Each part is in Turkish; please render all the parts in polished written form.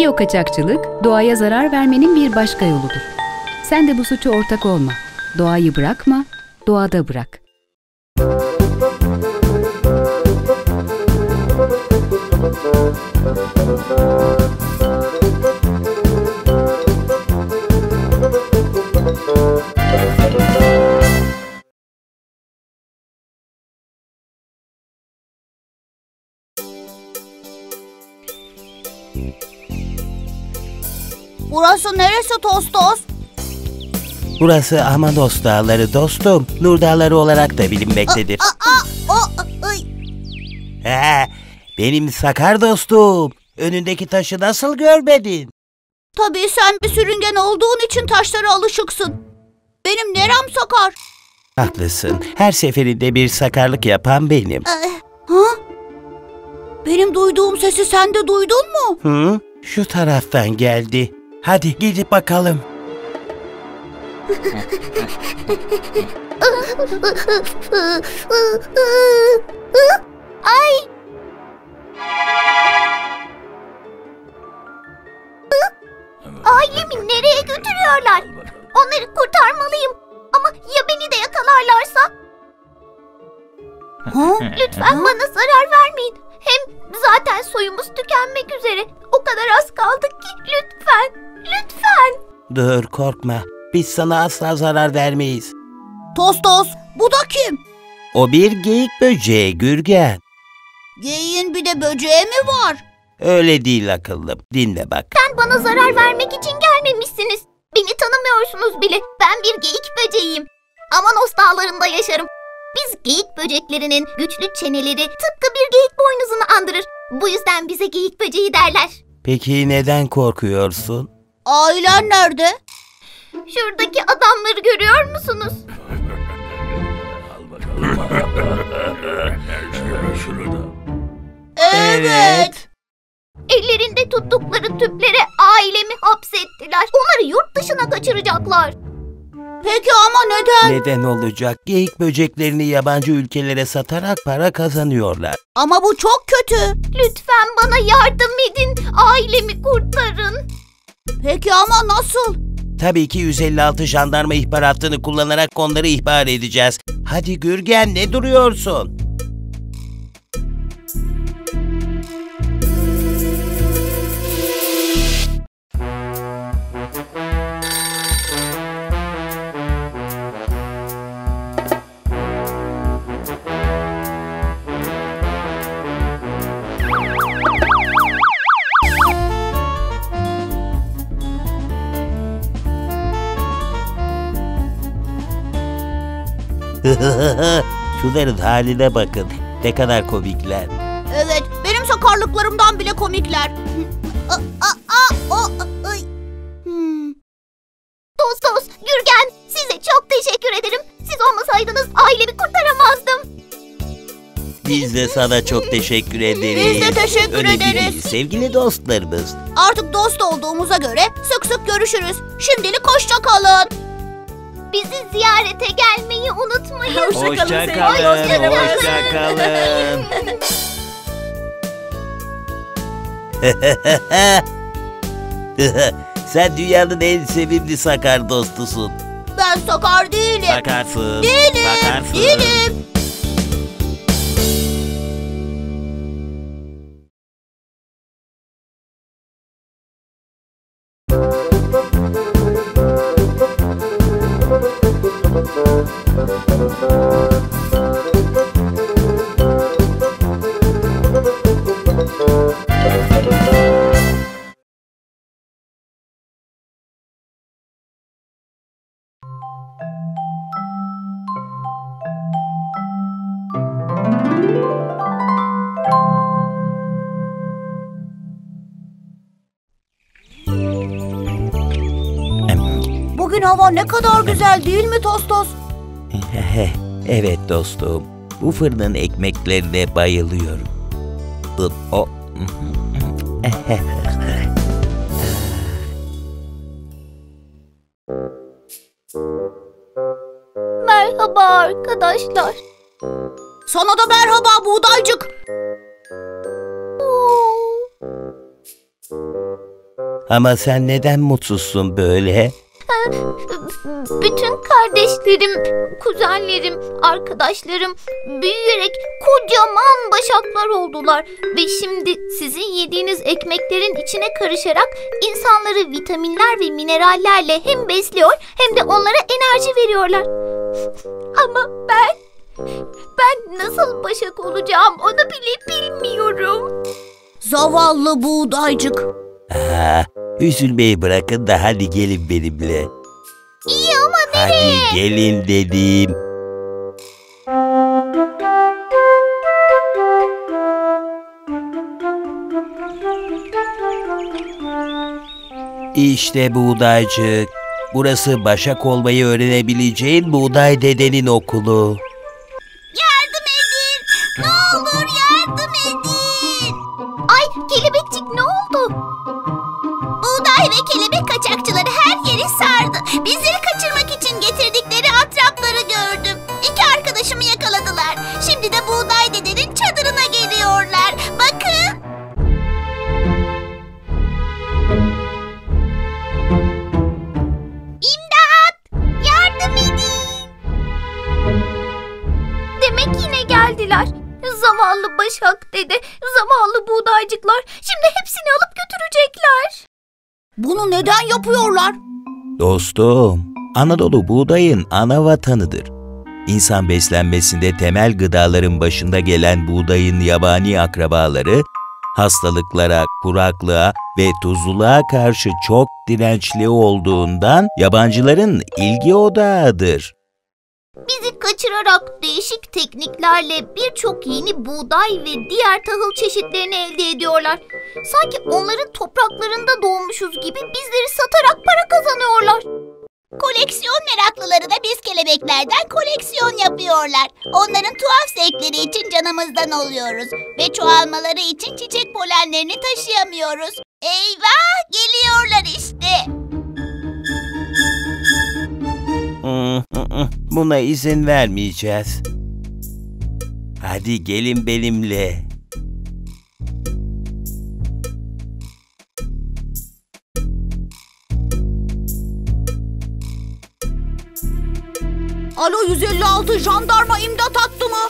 Biyokaçakçılık, doğaya zarar vermenin bir başka yoludur. Sen de bu suça ortak olma. Doğayı bırakma, doğada bırak. Burası neresi Tostos? Burası Amados Dağları dostum. Nur Dağları olarak da bilinmektedir. Benim sakar dostum. Önündeki taşı nasıl görmedin? Tabii sen bir sürüngen olduğun için taşlara alışıksın. Benim nerem sakar? Haklısın. Her seferinde bir sakarlık yapan benim. Benim duyduğum sesi sen de duydun mu? Hı? Şu taraftan geldi. Hadi gidip bakalım. Ay! Ailemi nereye götürüyorlar? Onları kurtarmalıyım. Ama ya beni de yakalarlarsa? Lütfen bana zarar vermeyin. Hem zaten soyumuz tükenmek üzere. O kadar az kaldı ki lütfen. Lütfen. Dur korkma. Biz sana asla zarar vermeyiz. Tostos, bu da kim? O bir geyik böceği Gürgen. Geyiğin bir de böceği mi var? Öyle değil akıllım. Dinle bak. Sen bana zarar vermek için gelmemişsiniz. Beni tanımıyorsunuz bile. Ben bir geyik böceğiyim. Amanos dağlarında yaşarım. Biz geyik böceklerinin güçlü çeneleri tıpkı bir geyik boynuzunu andırır. Bu yüzden bize geyik böceği derler. Peki neden korkuyorsun? Ailen nerede? Şuradaki adamları görüyor musunuz? Evet. Ellerinde tuttukları tüplere ailemi hapsettiler. Onları yurt dışına kaçıracaklar. Peki ama neden? Neden olacak? Geyik böceklerini yabancı ülkelere satarak para kazanıyorlar. Ama bu çok kötü. Lütfen bana yardım edin. Ailemi kurtarın. Peki ama nasıl? Tabii ki 156 jandarma ihbar hattını kullanarak onları ihbar edeceğiz. Hadi Gürgen, ne duruyorsun? Şunların haline bakın. Ne kadar komikler. Evet, benim sakarlıklarımdan bile komikler. Tostos, Gürgen, size çok teşekkür ederim. Siz olmasaydınız ailemi kurtaramazdım. Biz de sana çok teşekkür ederiz. Biz de teşekkür Önemli ederiz. değil, sevgili dostlarımız. Artık dost olduğumuza göre sık sık görüşürüz. Şimdilik hoşça kalın. Bizi ziyarete gelmeyi unutmayın. Hoşça kalın. Hoşça kalın. Sen dünyanın en sevimli sakar dostusun. Ben sakar değilim. Sakarsın. Değilim. Sakarsın. Değilim. Bugün hava ne kadar güzel değil mi Tostos? Evet dostum. Bu fırının ekmeklerine bayılıyorum. O. Merhaba arkadaşlar. Sana da merhaba buğdaycık. Ama sen neden mutsuzsun böyle? Bütün kardeşlerim, kuzenlerim, arkadaşlarım büyüyerek kocaman başaklar oldular. Ve şimdi sizin yediğiniz ekmeklerin içine karışarak insanları vitaminler ve minerallerle hem besliyor hem de onlara enerji veriyorlar. Ama ben nasıl başak olacağım onu bile bilmiyorum. Zavallı buğdaycık. Üzülmeyi bırakın da hadi gelin benimle. İyi ama nereye? Hadi gelin dedim. İşte buğdaycık. Burası başak olmayı öğrenebileceğin Buğday Dede'nin okulu. Yardım edin! Ne olur yardım edin! Ay kelebekçik ne oldu? Buğday ve kelebek kaçakçıları her yeri sardı. Bizleri kaçırmak için getirdikleri atrapları gördüm. 2 arkadaşımı yakaladılar. Şimdi de Buğday Dede'nin çadırına geliyorlar. Bakın! İmdat! Yardım edin! Demek yine geldiler. Zavallı Başak Dede, zavallı buğdaycıklar. Şimdi hepsini alıp götürecekler. Bunu neden yapıyorlar? Dostum, Anadolu buğdayın ana vatanıdır. İnsan beslenmesinde temel gıdaların başında gelen buğdayın yabani akrabaları, hastalıklara, kuraklığa ve tuzluluğa karşı çok dirençli olduğundan yabancıların ilgi odağıdır. Bizi kaçırarak değişik tekniklerle birçok yeni buğday ve diğer tahıl çeşitlerini elde ediyorlar. Sanki onların topraklarında doğmuşuz gibi bizleri satarak para kazanıyorlar. Koleksiyon meraklıları da biz kelebeklerden koleksiyon yapıyorlar. Onların tuhaf zevkleri için canımızdan oluyoruz. Ve çoğalmaları için çiçek polenlerini taşıyamıyoruz. Eyvah! Geliyorlar işte. Buna izin vermeyeceğiz. Hadi gelin benimle. Alo 156 jandarma imdat hattı mı?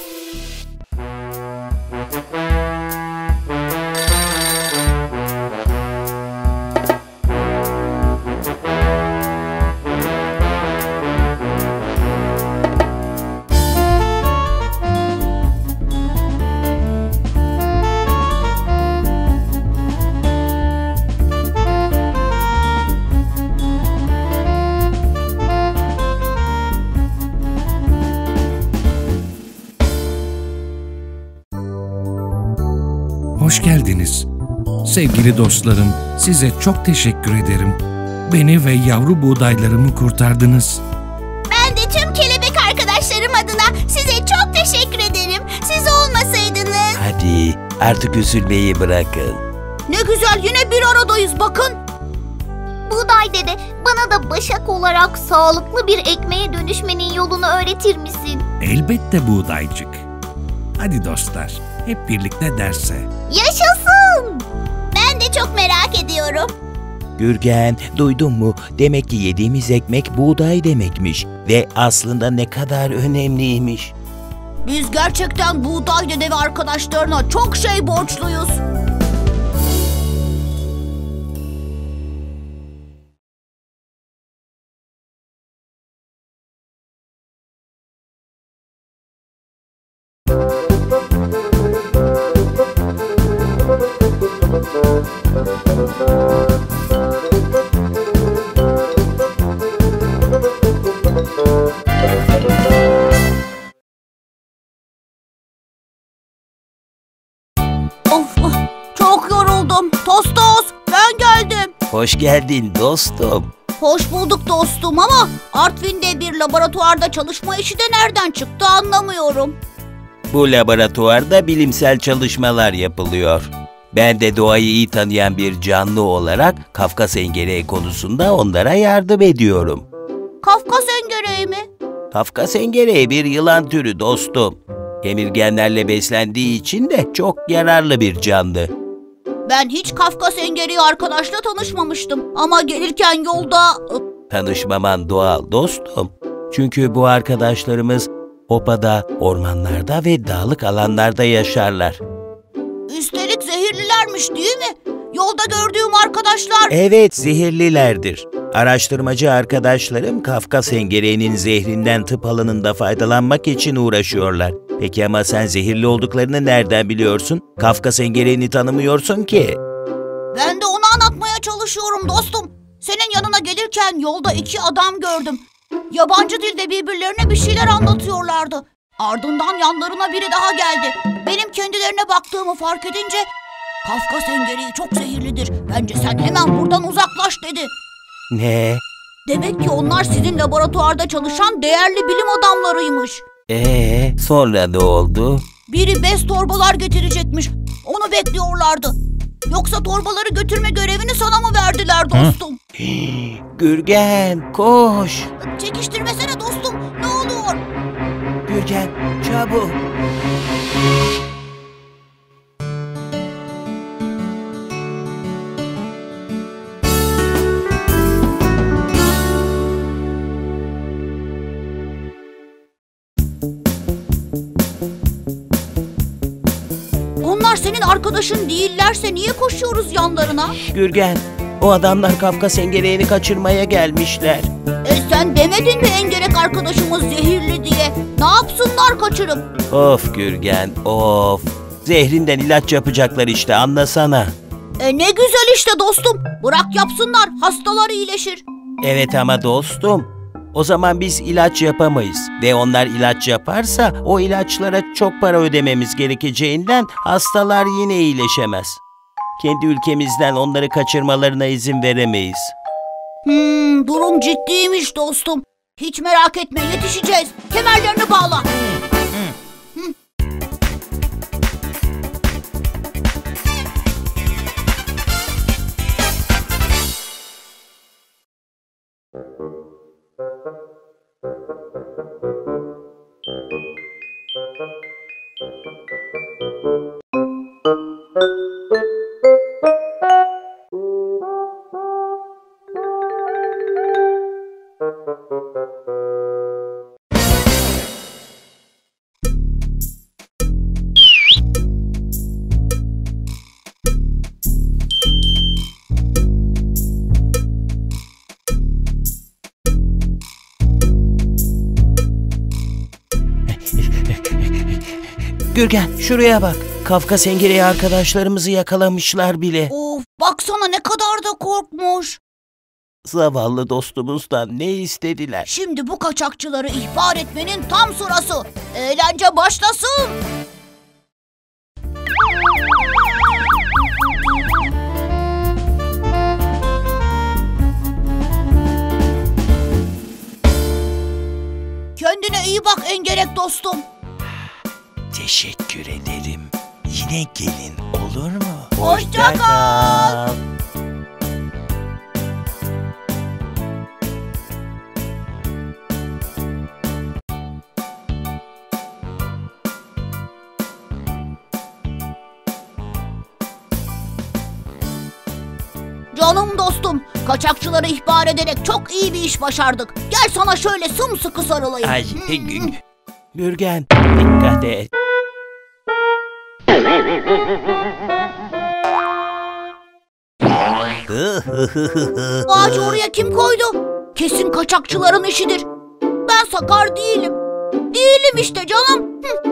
Hoş geldiniz. Sevgili dostlarım, size çok teşekkür ederim. Beni ve yavru buğdaylarımı kurtardınız. Ben de tüm kelebek arkadaşlarım adına size çok teşekkür ederim. Siz olmasaydınız... Hadi artık üzülmeyi bırakın. Ne güzel yine bir aradayız bakın. Buğday Dede, bana da başak olarak sağlıklı bir ekmeğe dönüşmenin yolunu öğretir misin? Elbette buğdaycık. Hadi dostlar, hep birlikte derse. Yaşasın! Ben de çok merak ediyorum. Gürgen, duydun mu? Demek ki yediğimiz ekmek buğday demekmiş. Ve aslında ne kadar önemliymiş. Biz gerçekten Buğday Dede ve arkadaşlarına çok şey borçluyuz. Of, çok yoruldum. Tostos, ben geldim. Hoş geldin dostum. Hoş bulduk dostum ama Artvin'de bir laboratuvarda çalışma işi de nereden çıktı anlamıyorum. Bu laboratuvarda bilimsel çalışmalar yapılıyor. Ben de doğayı iyi tanıyan bir canlı olarak Kafkas engereği konusunda onlara yardım ediyorum. Kafkas engereği mi? Kafkas engereği bir yılan türü dostum. Kemirgenlerle beslendiği için de çok yararlı bir canlı. Ben hiç Kafkas Engeri arkadaşla tanışmamıştım. Ama gelirken yolda... Tanışmaman doğal dostum. Çünkü bu arkadaşlarımız opada, ormanlarda ve dağlık alanlarda yaşarlar. Üstelik zehirlilermiş değil mi? Yolda gördüğüm arkadaşlar... Evet, zehirlilerdir. Araştırmacı arkadaşlarım Kafkas engereğinin zehrinden tıp alanında faydalanmak için uğraşıyorlar. Peki ama sen zehirli olduklarını nereden biliyorsun? Kafkas engereğini tanımıyorsun ki. Ben de onu anlatmaya çalışıyorum dostum. Senin yanına gelirken yolda 2 adam gördüm. Yabancı dilde birbirlerine bir şeyler anlatıyorlardı. Ardından yanlarına biri daha geldi. Benim kendilerine baktığımı fark edince Kafkas engereği çok zehirlidir. Bence sen hemen buradan uzaklaş dedi. Ne? Demek ki onlar sizin laboratuvarda çalışan değerli bilim adamlarıymış. Sonra ne oldu? Biri bez torbalar getirecekmiş. Onu bekliyorlardı. Yoksa torbaları götürme görevini sana mı verdiler dostum? Gürgen, koş! Çekiştirmesene dostum. Ne oluyor? Gürgen, çabuk! Onlar senin arkadaşın değillerse niye koşuyoruz yanlarına? Gürgen, o adamlar Kafkas engereğini kaçırmaya gelmişler. Sen demedin mi engerek arkadaşımız zehirli diye? Ne yapsınlar kaçırıp? Of Gürgen, of! Zehrinden ilaç yapacaklar işte, anlasana. Ne güzel işte dostum. Bırak yapsınlar, hastalar iyileşir. Evet ama dostum, o zaman biz ilaç yapamayız. Ve onlar ilaç yaparsa o ilaçlara çok para ödememiz gerekeceğinden hastalar yine iyileşemez. Kendi ülkemizden onları kaçırmalarına izin veremeyiz. Durum ciddiymiş dostum. Hiç merak etme, yetişeceğiz. Kemerlerini bağla. Gürgen, şuraya bak. Kafkas engereği arkadaşlarımızı yakalamışlar bile. Of, baksana ne kadar da korkmuş. Zavallı dostumuzdan ne istediler? Şimdi bu kaçakçıları ihbar etmenin tam sırası. Eğlence başlasın. Kendine iyi bak engerek dostum. Teşekkür ederim. Yine gelin, olur mu? Hoşça kal. Canım dostum, kaçakçıları ihbar ederek çok iyi bir iş başardık. Gel sana şöyle sımsıkı sarılayım. Ay, Gürgen, dikkat et. Bu ağacı oraya kim koydu? Kesin kaçakçıların işidir. Ben sakar değilim. Değilim işte canım.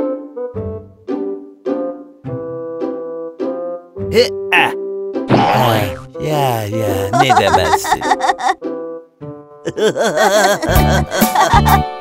Ya ne demezsin.